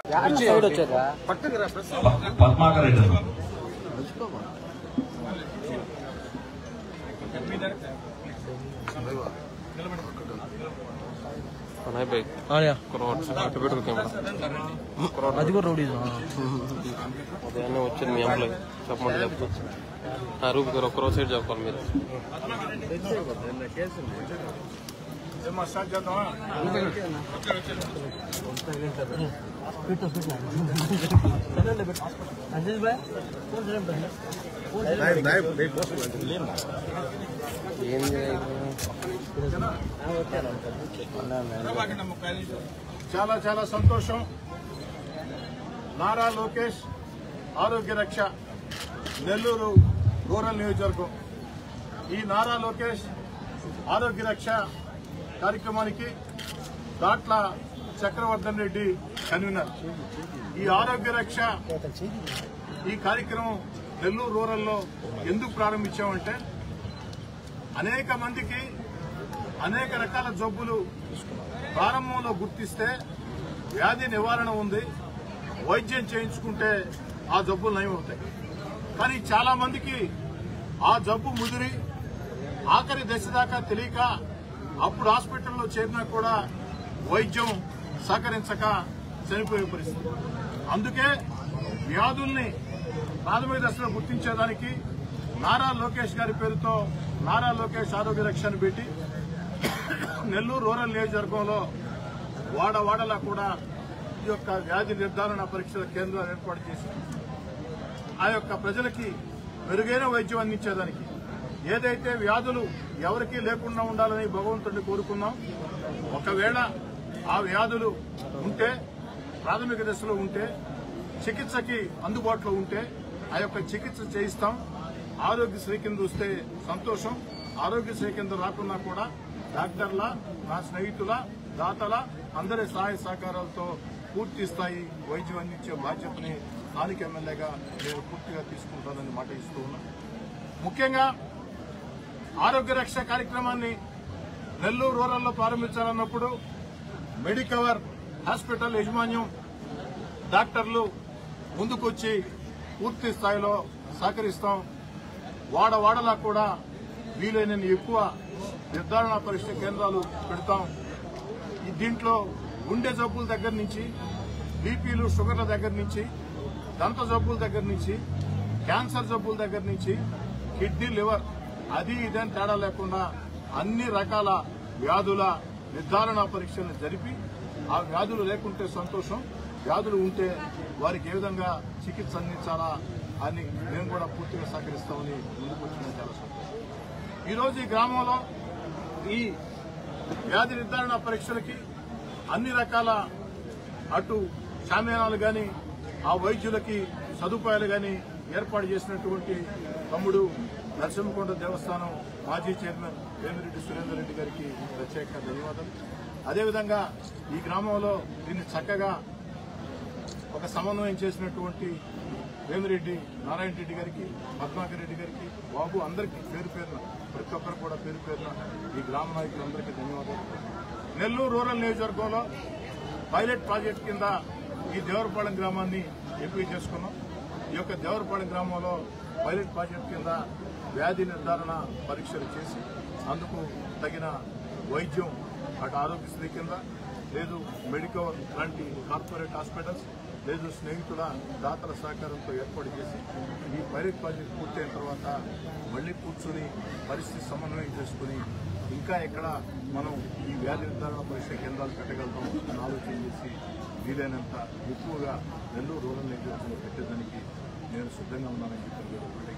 పద్మాకర్ రెడ్డి అది కూడా రౌడీ ఉదయాన్నే వచ్చింది మీ అమ్మలో చెప్పమంటే చెప్తాను రూపు గారు ఒక్కరోజు సైడ్ చెప్పాలి మీరు చాలా చాలా సంతోషం. నారా లోకేష్ ఆరోగ్య రక్ష నెల్లూరు రూరల్ నియోజకవర్గం. ఈ నారా లోకేష్ ఆరోగ్య రక్ష కార్యక్రమానికి దాట్ల చక్రవర్ధన్ రెడ్డి కన్వీనర్. ఈ ఆరోగ్య రక్ష ఈ కార్యక్రమం నెల్లూరు రూరల్లో ఎందుకు ప్రారంభించామంటే అనేక మందికి అనేక రకాల జబ్బులు ప్రారంభంలో గుర్తిస్తే వ్యాధి నివారణ ఉంది, వైద్యం చేయించుకుంటే ఆ జబ్బులు నయమవుతాయి. కానీ చాలా మందికి ఆ జబ్బు ముదిరి ఆఖరి దశ దాకా తెలియక అప్పుడు హాస్పిటల్లో చేరినా కూడా వైద్యం సహకరించక చనిపోయే పరిస్థితి. అందుకే వ్యాధుల్ని ప్రాథమిక దశలో గుర్తించేదానికి నారా లోకేష్ గారి పేరుతో నారా లోకేష్ ఆరోగ్య రక్షను పెట్టి నెల్లూరు రూరల్ నియోజకవర్గంలో వాడవాడలా కూడా ఈ యొక్క వ్యాధి నిర్ధారణ పరీక్షల కేంద్రాలు ఏర్పాటు చేసి ఆ యొక్క ప్రజలకి మెరుగైన వైద్యం అందించేదానికి ఏదైతే వ్యాధులు ఎవరికీ లేకుండా ఉండాలని భగవంతుడిని కోరుకున్నాం. ఒకవేళ ఆ వ్యాధులు ఉంటే ప్రాథమిక దశలో ఉంటే చికిత్సకి అందుబాటులో ఉంటే ఆ యొక్క చికిత్స చేయిస్తాం. ఆరోగ్యశ్రీ కింద వస్తే సంతోషం. ఆరోగ్యశ్రీ కింద రాకున్నా కూడా డాక్టర్ల, నా స్నేహితుల, దాతల అందరి సహాయ సహకారాలతో పూర్తి స్థాయి వైద్యం అందించే బాధ్యతని స్థానిక ఎమ్మెల్యేగా నేను పూర్తిగా తీసుకుంటానని మాట ఇస్తూ ఉన్నా. ముఖ్యంగా ఆరోగ్య రక్ష కార్యక్రమాన్ని నెల్లూరు రూరల్లో ప్రారంభించాలన్నప్పుడు మెడికవర్ హాస్పిటల్ యాజమాన్యం డాక్టర్లు ముందుకొచ్చి పూర్తి స్థాయిలో సహకరిస్తాం. వాడవాడలా కూడా వీలైనన్ని ఎక్కువ నిర్ధారణ పరీక్ష కేంద్రాలు పెడతాం. దీంట్లో గుండె జబ్బుల దగ్గర నుంచి, బీపీలు, షుగర్ల దగ్గర నుంచి, దంత జబ్బుల దగ్గర నుంచి, క్యాన్సర్ జబ్బుల దగ్గర నుంచి, కిడ్నీ, లివర్ అది ఇదేం తేడా లేకుండా అన్ని రకాల వ్యాధుల నిర్ధారణ పరీక్షలను జరిపి ఆ వ్యాధులు లేకుంటే సంతోషం, వ్యాధులు ఉంటే వారికి ఏ విధంగా చికిత్స అందించాలా అని మేము కూడా పూర్తిగా సహకరిస్తామని ముందుకు వచ్చిన చాలా సంతోషం. ఈరోజు ఈ గ్రామంలో ఈ వ్యాధి నిర్ధారణ పరీక్షలకి అన్ని రకాల అటు శామ్యానాలు గాని ఆ వైద్యులకి సదుపాయాలు గాని ఏర్పాటు చేసినటువంటి తమ్ముడు నరసింహకొండ దేవస్థానం మాజీ చైర్మన్ వేమిరెడ్డి సురేందర్ రెడ్డి గారికి ప్రత్యేక ధన్యవాదాలు. అదేవిధంగా ఈ గ్రామంలో దీన్ని చక్కగా ఒక సమన్వయం చేసినటువంటి వేమిరెడ్డి నారాయణ రెడ్డి గారికి, పద్మాకర్ రెడ్డి గారికి, బాబు అందరికీ పేరు పేరున ప్రతి ఒక్కరు కూడా పేరు పేరున ఈ గ్రామ నాయకులందరికీ ధన్యవాదాలు. నెల్లూరు రూరల్ నియోజకవర్గంలో పైలట్ ప్రాజెక్టు కింద ఈ దేవరపాలెం గ్రామాన్ని ఎంపిక చేసుకున్నాం. ఈ యొక్క దేవరపాలెం గ్రామంలో పైలట్ ప్రాజెక్టు కింద వ్యాధి నిర్ధారణ పరీక్షలు చేసి అందుకు తగిన వైద్యం అటు ఆరోగ్యశ్రీ కింద లేదు మెడికవర్ లాంటి కార్పొరేట్ హాస్పిటల్స్ లేదు స్నేహితుల దాతల సహకారంతో ఏర్పాటు చేసి ఈ పైలట్ ప్రాజెక్టు పూర్తయిన తర్వాత మళ్లీ కూర్చుని పరిస్థితి సమన్వయం చేసుకుని ఇంకా ఎక్కడ మనం ఈ వ్యాధి నిర్ధారణ పరీక్ష కేంద్రాలు పెట్టగలుగుతాం అని ఆలోచన చేసి వీలైనంత ఎక్కువగా నెల్లూరు రూరల్ నియోజకవర్గంలో పెట్టేదానికి నేను సిద్ధంగా ఉన్నానని చెప్పి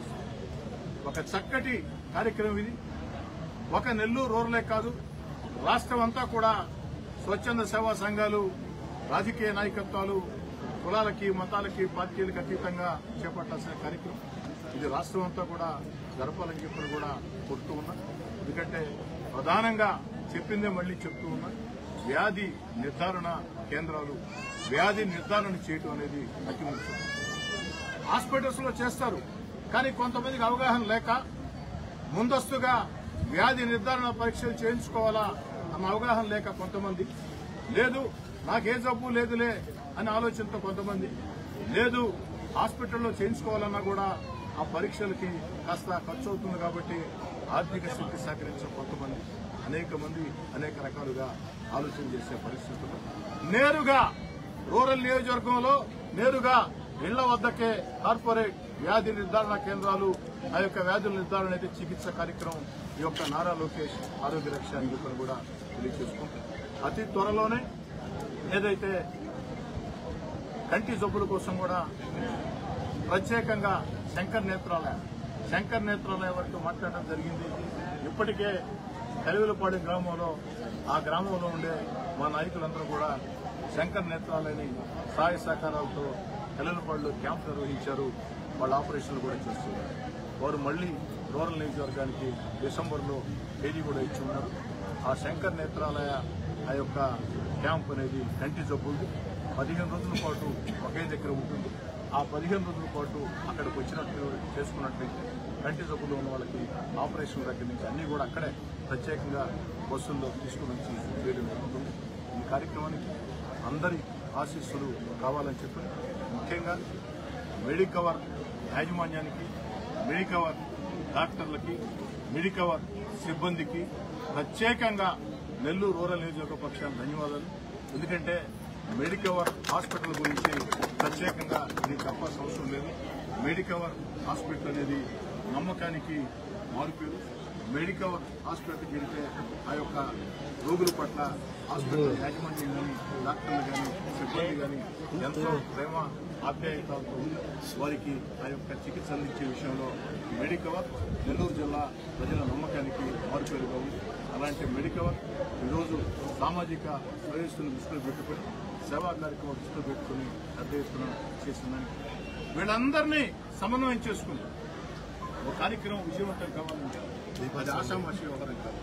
ఒక చక్కటి కార్యక్రమం ఇది. ఒక నెల్లూరు రూరలే కాదు, రాష్ట్రం అంతా కూడా స్వచ్ఛంద సేవా సంఘాలు, రాజకీయ నాయకత్వాలు, కులాలకి, మతాలకి, పార్టీలకు అతీతంగా చేపట్టాల్సిన కార్యక్రమం ఇది. రాష్ట్రం అంతా కూడా జరపాలని చెప్పి కూడా కోరుతూ ఉన్నా. ఎందుకంటే ప్రధానంగా చెప్పిందే మళ్లీ చెప్తూ ఉన్నా, వ్యాధి నిర్ధారణ కేంద్రాలు, వ్యాధి నిర్ధారణ చేయడం అనేది అతి ముఖ్యం. హాస్పిటల్స్ లో చేస్తారు, కానీ కొంతమందికి అవగాహన లేక ముందస్తుగా వ్యాధి నిర్ధారణ పరీక్షలు చేయించుకోవాలా అన్న అవగాహన లేక కొంతమంది లేదు నాకే జబ్బు లేదులే అని ఆలోచనతో కొంతమంది, లేదు హాస్పిటల్లో చేయించుకోవాలన్నా కూడా ఆ పరీక్షలకి కాస్త ఖర్చు అవుతుంది కాబట్టి ఆర్థిక స్థితి సహకరించిన కొంతమంది, అనేక మంది అనేక రకాలుగా ఆలోచన చేసే పరిస్థితులు నేరుగా రూరల్ నియోజకవర్గంలో నేరుగా ఇళ్ల వద్దకే కార్పొరేట్ వ్యాధి నిర్ధారణ కేంద్రాలు, ఆ యొక్క వ్యాధుల నిర్ధారణ అయితే చికిత్స కార్యక్రమం ఈ యొక్క నారా లోకేష్ ఆరోగ్య రక్ష నిరూపణ కూడా తెలియజేసుకుంటాం. అతి త్వరలోనే ఏదైతే కంటి జబ్బుల కోసం కూడా ప్రత్యేకంగా శంకర్ నేత్రాలయ వరకు మాట్లాడడం జరిగింది. ఇప్పటికే కలివిలపాడు గ్రామంలో ఆ గ్రామంలో ఉండే మా నాయకులందరూ కూడా శంకర్ నేత్రాలయని సహాయ సహకారాలతో కలివిలపాడులో క్యాంప్ నిర్వహించారు. వాళ్ళ ఆపరేషన్లు కూడా చేస్తున్నారు. వారు మళ్లీ రూరల్ నియోజకవర్గానికి డిసెంబర్లో తేదీ కూడా ఇచ్చి ఉన్నారు. ఆ శంకర్ నేత్రాలయ ఆ యొక్క క్యాంప్ అనేది కంటి జబ్బులు 15 రోజుల పాటు ఒకే దగ్గర ఉంటుంది. ఆ 15 రోజుల పాటు అక్కడికి వచ్చినట్టు చేసుకున్నట్లయితే కంటి జబ్బులు ఉన్న వాళ్ళకి ఆపరేషన్ దగ్గర నుంచి అన్ని కూడా అక్కడే ప్రత్యేకంగా బస్సుల్లో తీసుకుని వచ్చి చేయడం జరుగుతుంది. ఈ కార్యక్రమానికి అందరి ఆశీస్సులు కావాలని చెప్పి ముఖ్యంగా మెడికవర్ యాజమాన్యానికి, మెడికవర్ డాక్టర్లకి, మెడికవర్ సిబ్బందికి ప్రత్యేకంగా నెల్లూరు రూరల్ నియోజకవర్గ పక్షాన్ని ధన్యవాదాలు. ఎందుకంటే మెడికవర్ హాస్పిటల్ గురించి ప్రత్యేకంగా ఇది చెప్పాల్సిన అవసరం లేదు. మెడికవర్ హాస్పిటల్ అనేది నమ్మకానికి మారుపేరు. మెడికవర్ హాస్పిటల్కి వెళ్తే ఆ యొక్క రోగుల పట్ల హాస్పిటల్ యాజమాన్యం కానీ, డాక్టర్లు కానీ, సిబ్బంది కానీ ఎంతో ప్రేమ ఆప్యాయతలతో వారికి ఆ యొక్క చికిత్స అందించే విషయంలో మెడికవర్ నెల్లూరు జిల్లా ప్రజల నమ్మకానికి మారుపేరుగా ఉంది. అలాంటి మెడికవర్ ఈరోజు సామాజిక ప్రవేశాలను దృష్టిలో పెట్టుకుని, సేవా కార్యక్రమాలు దృష్టిలో పెట్టుకుని పెద్ద ఎత్తున చేసిందని వీళ్ళందరినీ సమన్వయం చేసుకుని ఒక కార్యక్రమం విజయవంతం కావాలంటే అది ఆషామాషి వ్యవహారం కాదు.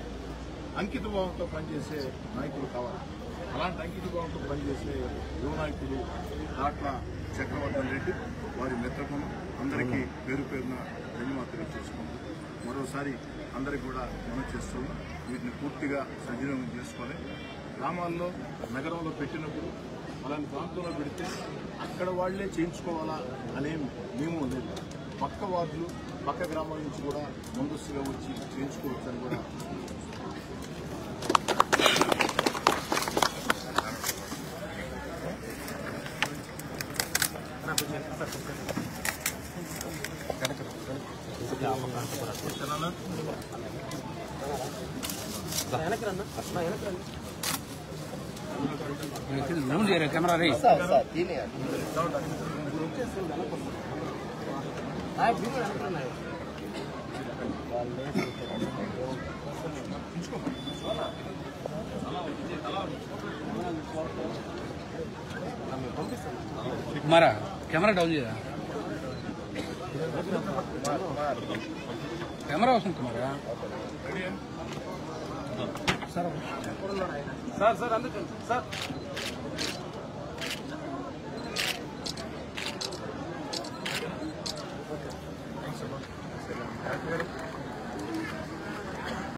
అంకిత భావంతో పనిచేసే నాయకులు కావాలి. అలాంటి అంకిత భావంతో పనిచేసే యువ నాయకులు దాట్ల చక్రవర్ధన్ రెడ్డి, వారి మిత్రగణం అందరికీ పేరు పేరున ధన్యవాదాలు చేసుకుంటాం. మరోసారి అందరికీ కూడా మనం చేస్తున్నాం. వీటిని పూర్తిగా సద్వినియోగం చేసుకోవాలి. గ్రామాల్లో, నగరంలో పెట్టినప్పుడు అలాంటి ప్రాంతంలో పెడితే అక్కడ వాళ్లే చేయించుకోవాలా అనే నియమం లేదు. పక్క వార్డులు, పక్క గ్రామాల నుంచి కూడా ముందస్తుగా వచ్చి చేయించుకోవచ్చని కూడా कैमरा रही कुमारा कैमरा डाउन చేయరా कैमरा వస్తుంది కుమారా సార్ అందుకే సార్